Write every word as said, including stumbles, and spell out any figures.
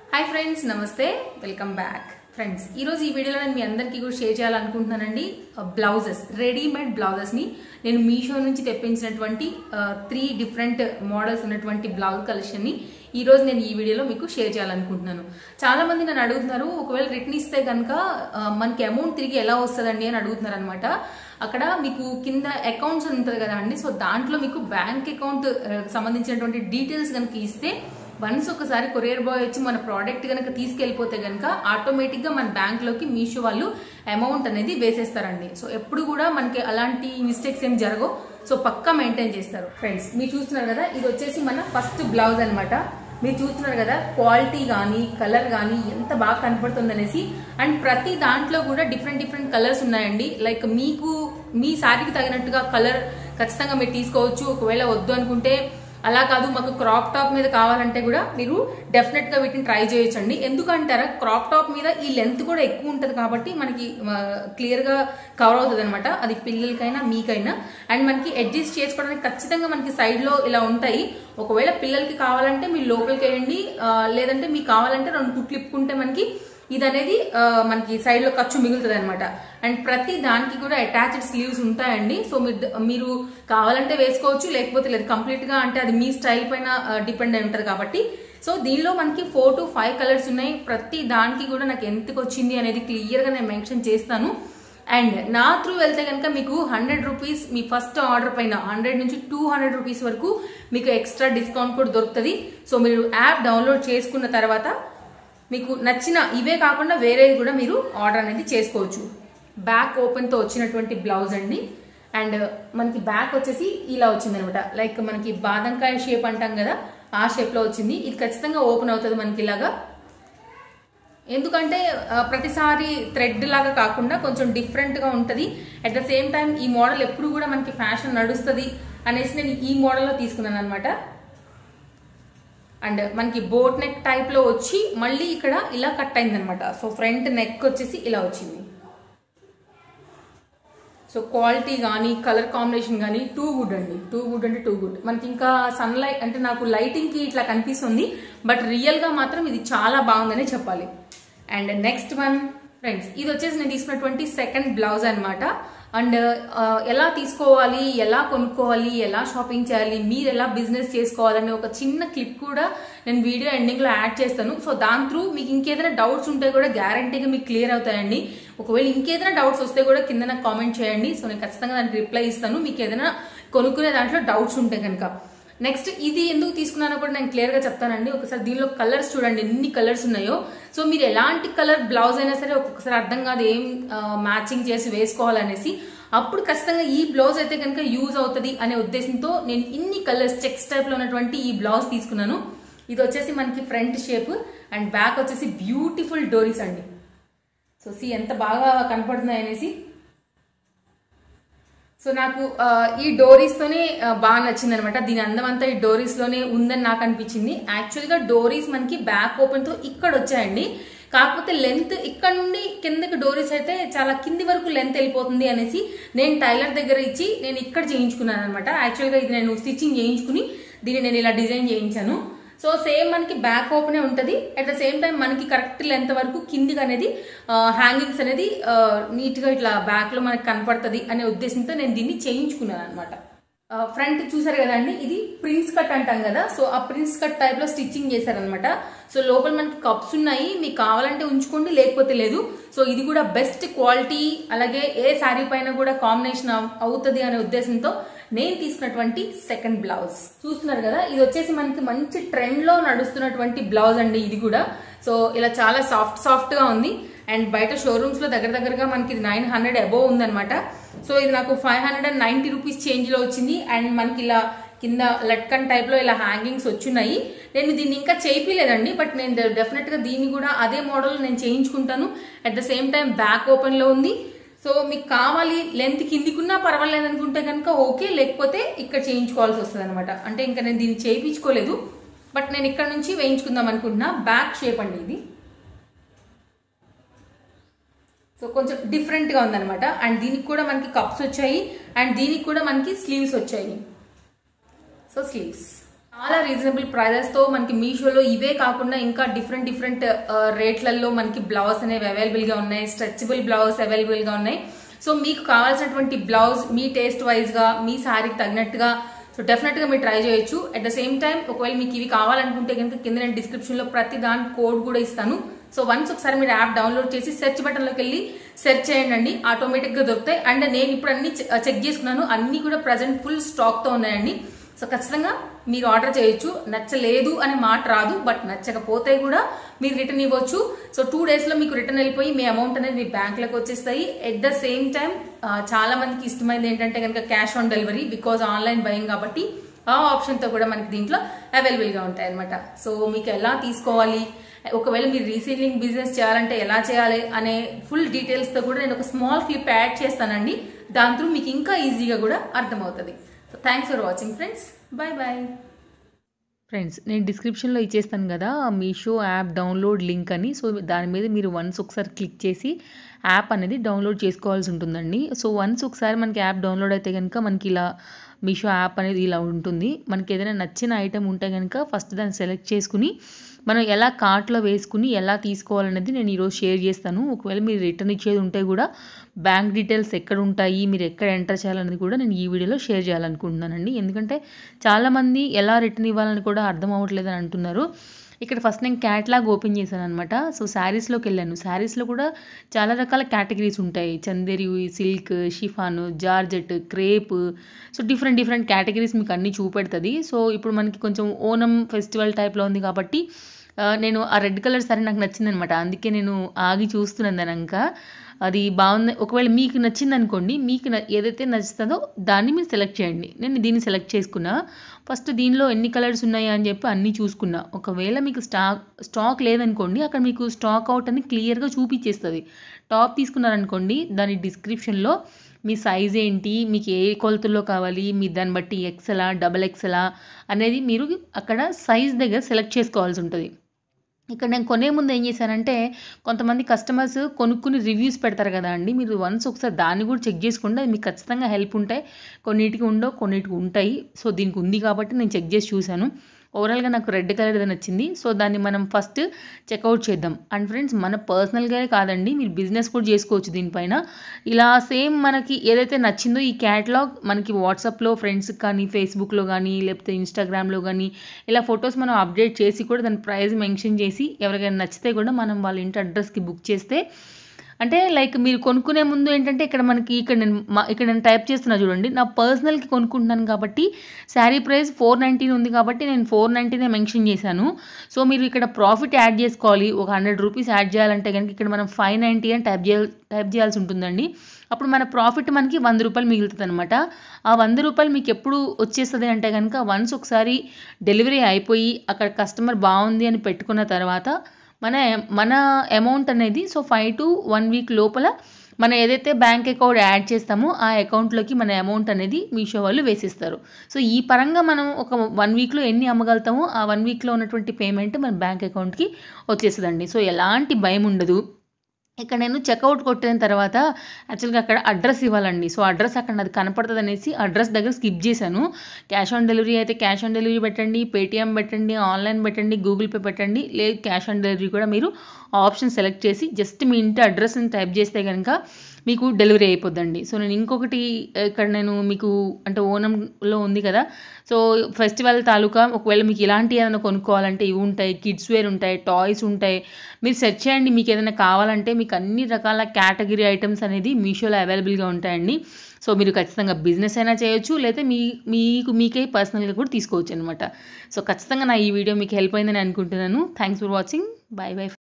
हाय friends नमस्ते welcome back friends ఈ రోజు ఈ వీడియోలో నేను మీ అందరికీ కూడా షేర్ చేయాలనుకుంటున్నానండి బ్లౌజెస్ రెడీమేడ్ బ్లౌజెస్ ని నేను మీషో నుంచి తెప్పించినటువంటి త్రీ డిఫరెంట్ మోడల్స్ ఉన్నటువంటి బ్లౌజ్ కలెక్షన్ ని ఈ రోజు నేను ఈ వీడియోలో మీకు షేర్ చేయాలనుకుంటున్నాను చాలా మంది నన్ను అడుగుతున్నారు ఒకవేళ రిటర్న్ ఇస్తే గనుక మనకి అమౌంట్ తిరిగి ఎలా వస్తదండి అని అడుగుతున్నారు అన్నమాట అక్కడ మీకు కింద అకౌంట్స్ ఉంటది కదా అండి సో దాంట్లో మీకు బ్యాంక్ అకౌంట్ సంబంధించినటువంటి డీటెయిల్స్ గనుక ఇస్తే వన్స్ ఒకసారి కొరియర్ బాయ్ వచ్చి మన ప్రోడక్ట్ గనక తీసుకెళ్లిపోతే గనక ఆటోమేటిక్ గా మన బ్యాంక్ లోకి మీషో వాళ్ళు అమౌంట్ అనేది వేసేస్తారండి సో ఎప్పుడు కూడా మనకి అలాంటి మిస్టేక్స్ ఏం జరగవు సో పక్కా మెయింటైన్ చేస్తారు ఫ్రెండ్స్ మీరు చూస్తున్నారు కదా ఇది వచ్చేసి మన ఫస్ట్ బ్లౌజ్ అన్నమాట మీరు చూస్తున్నారు కదా క్వాలిటీ గానీ కలర్ గానీ ఎంత బాగా కనపడుతుంది అనేసి అండ్ ప్రతి దాంట్లో కూడా డిఫరెంట్ డిఫరెంట్ కలర్స్ ఉన్నాయండి లైక్ మీకు మీ శారీకి తగినట్టుగా కలర్ ఖచ్చితంగా మీరు తీసుకోవచ్చు ఒకవేళ వద్దు అనుకుంటే అలా కాదు మాకు క్రాప్ టాప్ మీద కావాలంటే కూడా మీరు డెఫినెట్ గా వీటిని ట్రై చేయొచ్చండి ఎందుకంటారా క్రాప్ టాప్ మీద ఈ లెంత్ కూడా ఎక్కువ ఉంటది కాబట్టి మనకి క్లియర్ గా కవర్ అవుతుంది అనమాట అది పిల్లలకైనా మీకైనా అండ్ మనకి అడ్జస్ట్ చేసుకోవడానికి ఖచ్చితంగా మనకి సైడ్ లో ఇలా ఉంటాయి ఒకవేళ పిల్లలకి కావాలంటే మీరు లోపలికి వేయండి లేదంటే మీకు కావాలంటే రెండు కుట్లు ఇప్పుకుంటే మనకి ఇది అనేది మనకి సైడ్ లో ఖర్చు మిగులుతుంది అనమాట అండ్ ప్రతి దానికి కూడా అటాచ్డ్ స్లీవ్స్ ఉంటాయండి సో మీరు మీరు కావాలంటే వేసుకోవచ్చు లేకపోతే లేదు కంప్లీట్ గా అంటే అది మీ స్టైల్ పైన డిపెండ్ అయి ఉంటది కాబట్టి సో దీనిలో మనకి ఫోర్ టు ఫైవ్ కలర్స్ ఉన్నాయి ప్రతి దానికి కూడా నాకు ఎంతకు వచ్చింది అనేది క్లియర్ గా నేను మెన్షన్ చేస్తాను అండ్ నా త్రూ వెళ్తే కనుక మీకు హండ్రెడ్ రూపీస్ మీ ఫస్ట్ ఆర్డర్ పైన హండ్రెడ్ నుంచి టూ హండ్రెడ్ రూపీస్ వరకు మీకు ఎక్స్ట్రా డిస్కౌంట్ కూడా దొరుకుతుంది సో మీరు యాప్ డౌన్లోడ్ చేసుకున్న తర్వాత మీకు నచ్చిన ఇవే కాకుండా వేరేది కూడా మీరు ఆర్డర్ అనేది చేసుకోవచ్చు బ్యాక్ ఓపెన్ తో వచ్చినటువంటి బ్లౌజ్ అండి అండ్ మనకి బ్యాక్ వచ్చేసి ఇలా వచ్చింది అనమాట లైక్ మనకి బాదంకాయ షేప్ అంటాం కదా ఆ షేప్ లో వచ్చింది ఇది ఖచ్చితంగా ఓపెన్ అవుతుంది మనకి ఇలాగా ఎందుకంటే ప్రతిసారి థ్రెడ్ లాగా కాకుండా కొంచెం డిఫరెంట్ గా ఉంటది అట్ ద సేమ్ టైం ఈ మోడల్ ఎప్పుడు కూడా మనకి ఫ్యాషన్ నడుస్తుంది అనేసి నేను ఈ మోడల్లో తీసుకున్నాను అనమాట అండ్ మనకి బోట్ నెక్ టైప్ లో వచ్చి మళ్ళీ ఇక్కడ ఇలా కట్ అయింది అనమాట సో ఫ్రంట్ నెక్ వచ్చేసి ఇలా వచ్చింది సో క్వాలిటీ కానీ కలర్ కాంబినేషన్ కానీ టూ గుడ్ అండి టూ గుడ్ అంటే టూ గుడ్ మనకి ఇంకా సన్ లైట్ అంటే నాకు లైటింగ్ కి ఇట్లా కనిపిస్తుంది బట్ రియల్ గా మాత్రం ఇది చాలా బాగుందని చెప్పాలి అండ్ నెక్స్ట్ వన్ ఫ్రెండ్స్ ఇది వచ్చేసి నేను తీసుకున్నటువంటి సెకండ్ బ్లౌజ్ అనమాట అండ్ ఎలా తీసుకోవాలి ఎలా కొనుక్కోవాలి ఎలా షాపింగ్ చేయాలి మీరు ఎలా బిజినెస్ చేసుకోవాలని ఒక చిన్న క్లిప్ కూడా నేను వీడియో ఎండింగ్ లో యాడ్ చేస్తాను సో దాని త్రూ మీకు ఇంకేదైనా డౌట్స్ ఉంటే కూడా గ్యారంటీగా మీకు క్లియర్ అవుతాయండి ఒకవేళ ఇంకేదైనా డౌట్స్ వస్తే కూడా కింద నాకు కామెంట్ చేయండి సో నేను ఖచ్చితంగా దానికి రిప్లై ఇస్తాను మీకు ఏదైనా కొనుక్కునే దాంట్లో డౌట్స్ ఉంటే కనుక నెక్స్ట్ ఇది ఎందుకు తీసుకున్నానో కూడా నేను క్లియర్ గా చెప్తానండి ఒకసారి దీనిలో కలర్స్ చూడండి ఎన్ని కలర్స్ ఉన్నాయో సో మీరు ఎలాంటి కలర్ బ్లౌజ్ అయినా సరే ఒక్కొక్కసారి అర్థం కాదు ఏం మ్యాచింగ్ చేసి వేసుకోవాలనేసి అప్పుడు ఖచ్చితంగా ఈ బ్లౌజ్ అయితే కనుక యూజ్ అవుతుంది అనే ఉద్దేశంతో నేను ఇన్ని కలర్స్ చెక్స్ టైప్ లో ఉన్నటువంటి ఈ బ్లౌజ్ తీసుకున్నాను ఇది వచ్చేసి మనకి ఫ్రంట్ షేప్ అండ్ బ్యాక్ వచ్చేసి బ్యూటిఫుల్ డోరీస్ అండి సో సి ఎంత బాగా కనపడుతున్నాయి అనేసి సో నాకు ఈ డోరీస్ తోనే బాగా నచ్చింది అనమాట దీని అందం అంతా ఈ డోరీస్ లోనే ఉందని నాకు అనిపించింది యాక్చువల్ గా డోరీస్ మనకి బ్యాక్ ఓపెన్ తో ఇక్కడ వచ్చాయండి కాకపోతే లెంత్ ఇక్కడ నుండి కిందకి డోరీస్ అయితే చాలా కింది వరకు లెంత్ వెళ్ళిపోతుంది అనేసి నేను టైలర్ దగ్గర ఇచ్చి నేను ఇక్కడ చేయించుకున్నాను అనమాట యాక్చువల్ గా ఇది నేను స్టిచ్చింగ్ చేయించుకుని దీన్ని నేను ఇలా డిజైన్ చేయించాను సో సేమ్ మనకి బ్యాక్ ఓపెనే ఉంటది అట్ ద సేమ్ టైం మనకి కరెక్ట్ లెంత్ వరకు కిందికి అనేది హ్యాంగింగ్స్ అనేది నీట్ గా ఇట్లా బ్యాక్ లో మనకి కనపడుతుంది అనే ఉద్దేశంతో నేను దీన్ని చేయించుకున్నాను అనమాట ఫ్రంట్ చూసారు కదండి ఇది ప్రిన్స్ కట్ అంటాం కదా సో ఆ ప్రిన్స్ కట్ టైప్ లో స్టిచ్చింగ్ చేశారనమాట సో లోపల మనకి కప్స్ ఉన్నాయి మీకు కావాలంటే ఉంచుకోండి లేకపోతే లేదు సో ఇది కూడా బెస్ట్ క్వాలిటీ అలాగే ఏ శారీ పైన కూడా కాంబినేషన్ అవుతుంది అనే ఉద్దేశంతో నేను తీసుకున్నటువంటి సెకండ్ బ్లౌజ్ చూస్తున్నారు కదా ఇది వచ్చేసి మనకి మంచి ట్రెండ్ లో నడుస్తున్నటువంటి బ్లౌజ్ అండి ఇది కూడా సో ఇలా చాలా సాఫ్ట్ సాఫ్ట్ గా ఉంది అండ్ బయట షోరూమ్స్ లో దగ్గర దగ్గరగా మనకి ఇది నైన్ హండ్రెడ్ అబోవ్ ఉందనమాట సో ఇది నాకు five hundred and ninety rupees change లో వచ్చింది అండ్ మనకి ఇలా కింద లట్కన్ టైప్ లో ఇలా హ్యాంగింగ్స్ వచ్చున్నాయి నేను దీన్ని ఇంకా చేయించలేదండి బట్ నేను డెఫినెట్ గా దీన్ని కూడా అదే మోడల్ నేను చేయించుకుంటాను at the same time back open లో ఉంది సో మీకు కావాలి లెంత్ కిందికున్నా పర్వాలేదు అనుకుంటే కనుక ఓకే లేకపోతే ఇక్కడ చేయించుకోవాల్సి వస్తుంది అనమాట అంటే ఇంకా నేను దీన్ని చేయించుకోలేదు బట్ నేను ఇక్కడ నుంచి వేయించుకుందాం అనుకుంటున్నా బ్యాక్ షేప్ అండి ఇది సో కొంచెం డిఫరెంట్ గా ఉందన్నమాట అండ్ దీనికి కూడా మనకి కప్స్ వచ్చాయి అండ్ దీనికి కూడా మనకి స్లీవ్స్ వచ్చాయి సో స్లీవ్స్ చాలా రీజనబుల్ ప్రైజెస్తో మనకి మీషోలో ఇవే కాకుండా ఇంకా డిఫరెంట్ డిఫరెంట్ రేట్లలో మనకి బ్లౌజ్ అనేవి అవైలబుల్గా ఉన్నాయి, స్ట్రెచబుల్ బ్లౌజ్ అవైలబుల్గా ఉన్నాయి. సో మీకు కావాల్సినటువంటి బ్లౌజ్ మీ టేస్ట్ వైజ్గా మీ శారీకి తగినట్టుగా సో డెఫినెట్గా మీరు ట్రై చేయొచ్చు. అట్ ద సేమ్ టైం ఒకవేళ మీకు ఇవి కావాలనుకుంటే కనుక కింద నేను డిస్క్రిప్షన్లో ప్రతి దాని కోడ్ కూడా ఇస్తాను. సో వన్స్ ఒకసారి మీరు యాప్ డౌన్లోడ్ చేసి సెర్చ్ బటన్లోకి వెళ్ళి సెర్చ్ చేయండి అండి, ఆటోమేటిక్గా దొరుకుతాయి. అండ్ నేను ఇప్పుడు అన్ని చెక్ చేసుకున్నాను, అన్ని కూడా ప్రజెంట్ ఫుల్ స్టాక్తో ఉన్నాయండి. సో ఖచ్చితంగా మీరు ఆర్డర్ చేయొచ్చు. నచ్చలేదు అనే మాట రాదు, బట్ నచ్చకపోతే కూడా మీరు రిటర్న్ ఇవ్వచ్చు. సో టూ డేస్లో మీకు రిటర్న్ వెళ్ళిపోయి మీ అమౌంట్ అనేది మీ బ్యాంక్లోకి వచ్చేస్తాయి. ఎట్ ద సేమ్ టైం చాలా మందికి ఇష్టమైంది ఏంటంటే కనుక cash on delivery, because online buying కాబట్టి ఆ ఆప్షన్తో కూడా మనకి దీంట్లో అవైలబుల్గా ఉంటాయి అనమాట. సో మీకు ఎలా తీసుకోవాలి, ఒకవేళ మీరు రీసేలింగ్ బిజినెస్ చేయాలంటే ఎలా చేయాలి అనే ఫుల్ డీటెయిల్స్తో కూడా నేను ఒక స్మాల్ క్లిప్ యాడ్ చేస్తానండి. దాని త్రూ మీకు ఇంకా ఈజీగా కూడా అర్థమవుతుంది. So thanks for watching friends, bye bye. Friends నేను డిస్క్రిప్షన్లో ఇచ్చేస్తాను కదా మీషో యాప్ డౌన్లోడ్ లింక్ అని. సో దాని మీద మీరు వన్స్ ఒకసారి క్లిక్ చేసి యాప్ అనేది డౌన్లోడ్ చేసుకోవాల్సి ఉంటుందండి. సో వన్స్ ఒకసారి మనకి యాప్ డౌన్లోడ్ అయితే కనుక మనకి ఇలా మీషో యాప్ అనేది ఇలా ఉంటుంది. మనకి ఏదైనా నచ్చిన ఐటెం ఉంటే కనుక ఫస్ట్ దాన్ని సెలెక్ట్ చేసుకుని మనం ఎలా కార్ట్లో వేసుకుని ఎలా తీసుకోవాలనేది నేను ఈరోజు షేర్ చేస్తాను. ఒకవేళ మీరు రిటర్న్ ఇచ్చేది ఉంటే కూడా బ్యాంక్ డీటెయిల్స్ ఎక్కడ ఉంటాయి, మీరు ఎక్కడ ఎంటర్ చేయాలనేది కూడా నేను ఈ వీడియోలో షేర్ చేయాలనుకుంటున్నానండి. ఎందుకంటే చాలామంది ఎలా రిటర్న్ ఇవ్వాలని కూడా అర్థం అవ్వట్లేదని అంటున్నారు. ఇక్కడ ఫస్ట్ నేను క్యాటలాగ్ ఓపెన్ చేశాను అనమాట. సో శారీస్లోకి వెళ్ళాను. శారీస్లో కూడా చాలా రకాల కేటగిరీస్ ఉంటాయి. Chanderi, silk, chiffon, georgette, crepe, so different different categories మీకు అన్నీ చూపెడుతుంది. సో ఇప్పుడు మనకి కొంచెం ఓనం ఫెస్టివల్ టైప్లో ఉంది కాబట్టి నేను ఆ రెడ్ కలర్ సారీ నాకు నచ్చింది అనమాట. అందుకే నేను ఆగి చూస్తున్నాను దానిక అది బాగుంది. ఒకవేళ మీకు నచ్చింది అనుకోండి, మీకు ఏదైతే నచ్చుతుందో దాన్ని మీరు సెలెక్ట్ చేయండి. నేను దీన్ని సెలెక్ట్ చేసుకున్నా. ఫస్ట్ దీనిలో ఎన్ని కలర్స్ ఉన్నాయా అని చెప్పి అన్నీ చూసుకున్నా. ఒకవేళ మీకు స్టాక్ స్టాక్ లేదనుకోండి, అక్కడ మీకు స్టాక్ అవుట్ అని క్లియర్గా చూపించేస్తుంది. టాప్ తీసుకున్నారనుకోండి, దాని డిస్క్రిప్షన్లో మీ సైజ్ ఏంటి, మీకు ఏ కొలతల్లో కావాలి, మీ దాన్ని బట్టి ఎక్సెలా డబల్ ఎక్సెలా అనేది మీరు అక్కడ సైజ్ దగ్గర సెలెక్ట్ చేసుకోవాల్సి ఉంటుంది. ఇక్కడ నేను కొనే ముందు ఏం చేశానంటే, కొంతమంది కస్టమర్స్ కొనుక్కుని రివ్యూస్ పెడతారు కదా అండి, మీరు వన్స్ ఒకసారి దాన్ని కూడా చెక్ చేసుకోండి. అది మీకు ఖచ్చితంగా హెల్ప్ ఉంటాయి. కొన్నిటికి ఉండవు, కొన్నిటికి ఉంటాయి. సో దీనికి ఉంది కాబట్టి నేను చెక్ చేసి చూశాను. ఓవరాల్గా నాకు రెడ్ కలర్ ఏదైనా నచ్చింది. సో దాన్ని మనం ఫస్ట్ చెక్అవుట్ చేద్దాం. అండ్ ఫ్రెండ్స్ మన పర్సనల్గా కాదండి, మీరు బిజినెస్ కూడా చేసుకోవచ్చు దీనిపైన. ఇలా సేమ్ మనకి ఏదైతే నచ్చిందో ఈ క్యాటలాగ్ మనకి వాట్సాప్లో ఫ్రెండ్స్కి కానీ, ఫేస్బుక్లో కానీ, లేకపోతే ఇన్స్టాగ్రామ్లో కానీ ఇలా ఫొటోస్ మనం అప్డేట్ చేసి కూడా దాని ప్రైస్ మెన్షన్ చేసి ఎవరికైనా నచ్చితే కూడా మనం వాళ్ళ ఇంటి అడ్రస్కి బుక్ చేస్తే, అంటే లైక్ మీరు కొనుక్కునే ముందు ఏంటంటే ఇక్కడ మనకి ఇక్కడ నేను ఇక్కడ నేను టైప్ చేస్తున్నా చూడండి, నా పర్సనల్కి కొనుక్కుంటున్నాను కాబట్టి శారీ ప్రైస్ ఫోర్ నైంటీన్ ఉంది కాబట్టి నేను ఫోర్ నైంటీనే మెన్షన్ చేశాను. సో మీరు ఇక్కడ ప్రాఫిట్ యాడ్ చేసుకోవాలి. ఒక హండ్రెడ్ రూపీస్ యాడ్ చేయాలంటే కనుక ఇక్కడ మనం ఫైవ్ నైంటీ అని టైప్ చేయాలి టైప్ చేయాల్సి ఉంటుందండి. అప్పుడు మన ప్రాఫిట్ మనకి వంద రూపాయలు మిగులుతుంది అనమాట. ఆ వంద రూపాయలు మీకు ఎప్పుడు వచ్చేస్తుంది అంటే కనుక వన్స్ ఒకసారి డెలివరీ అయిపోయి అక్కడ కస్టమర్ బాగుంది అని పెట్టుకున్న తర్వాత మన మన అమౌంట్ అనేది so five to one week లోపల మనం ఏదైతే బ్యాంక్ అకౌంట్ యాడ్ చేస్తామో ఆ అకౌంట్లోకి మన అమౌంట్ అనేది మీషో వాళ్ళు వేసిస్తారు. సో ఈ పరంగా మనం ఒక వన్ వీక్లో ఎన్ని అమ్మగలుగుతామో ఆ వన్ వీక్లో ఉన్నటువంటి పేమెంట్ మన బ్యాంక్ అకౌంట్కి వచ్చేస్తుందండి. సో ఎలాంటి భయం ఉండదు. ఇక్కడ నేను చెక్అవుట్ కొట్టిన తర్వాత యాక్చువల్గా అక్కడ అడ్రస్ ఇవ్వాలండి. సో అడ్రస్ అక్కడ అది కనపడుతుంది అనేసి అడ్రస్ దగ్గర స్కిప్ చేశాను. క్యాష్ ఆన్ డెలివరీ అయితే క్యాష్ ఆన్ డెలివరీ పెట్టండి, పేటిఎం పెట్టండి, ఆన్లైన్ పెట్టండి, గూగుల్ పే పెట్టండి, లేదు క్యాష్ ఆన్ డెలివరీ కూడా మీరు ఆప్షన్ సెలెక్ట్ చేసి జస్ట్ మీ ఇంటి అడ్రస్ని టైప్ చేస్తే కనుక మీకు డెలివరీ అయిపోద్దండి. సో నేను ఇంకొకటి ఇక్కడ నేను మీకు అంటే ఓనంలో ఉంది కదా, సో ఫెస్టివల్ తాలూకా ఒకవేళ మీకు ఇలాంటి ఏదైనా కొనుక్కోవాలంటే ఇవి ఉంటాయి, కిడ్స్ వేర్ ఉంటాయి, టాయ్స్ ఉంటాయి. మీరు సెర్చ్ చేయండి, మీకు ఏదైనా కావాలంటే మీకు అన్ని రకాల కేటగిరీ ఐటమ్స్ అనేది మీషోలో అవైలబుల్గా ఉంటాయండి. సో మీరు ఖచ్చితంగా బిజినెస్ అయినా చేయొచ్చు, లేదా మీ మీకు మీకే పర్సనల్గా కూడా తీసుకోవచ్చు అనమాట. సో ఖచ్చితంగా నా ఈ వీడియో మీకు హెల్ప్ అయిందని అనుకుంటున్నాను. Thanks for watching. Bye bye.